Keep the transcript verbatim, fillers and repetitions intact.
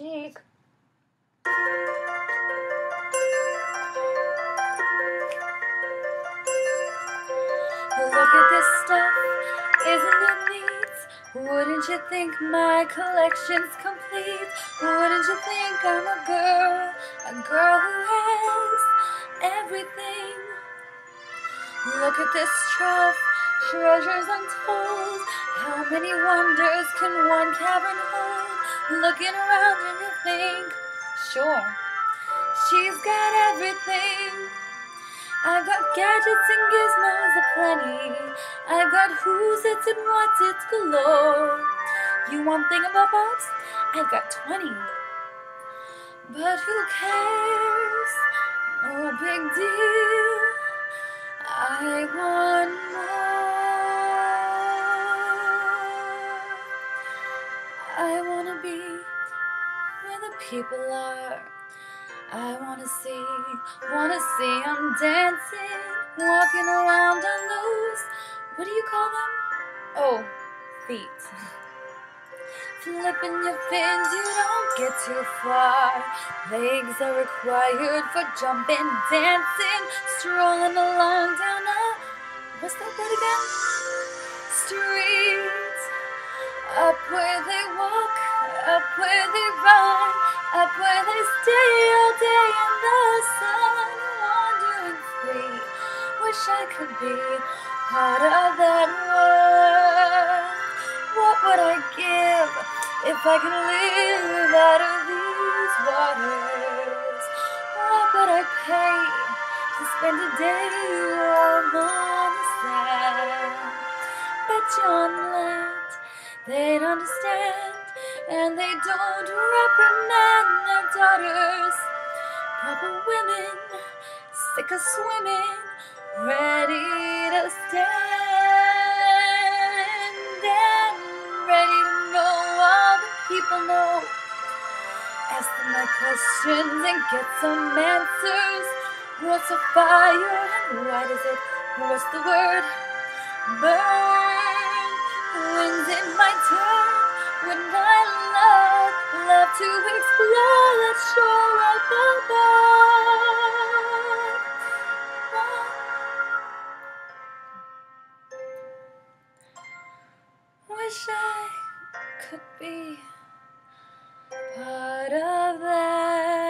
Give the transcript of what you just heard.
cheek. Look at this stuff, isn't it neat? Wouldn't you think my collection's complete? Wouldn't you think I'm a girl, a girl who has everything? Look at this trough, treasures untold. How many wonders can one cavern hold? Looking around and you think, sure, she's got everything. I've got gadgets and gizmos aplenty. I've got who's it's and what's it's galore. You want thingamabobs? I've got twenty. But who cares? No big deal. I want more. I wanna be where the people are. I wanna see, wanna see them dancing, walking around on those, what do you call them? Oh, feet. Flipping your fins, you don't get too far. Legs are required for jumping, dancing, strolling along down a, what's that word again? Street. Up where they walk, up where they run, up where they stay all day in the sun, wandering free. Wish I could be part of that world. What would I give if I could live out of these waters? What would I pay to spend a day warm on the sand? Bet you on land they'd understand, and they don't reprimand their daughters. Proper women, sick of swimming, ready to stand, and ready to know all the people know. Ask them my questions and get some answers. What's a fire and why does it, what's the word? Burn. When's it my turn? Wouldn't I love, love to explore that shore up above? Wish I could be part of that.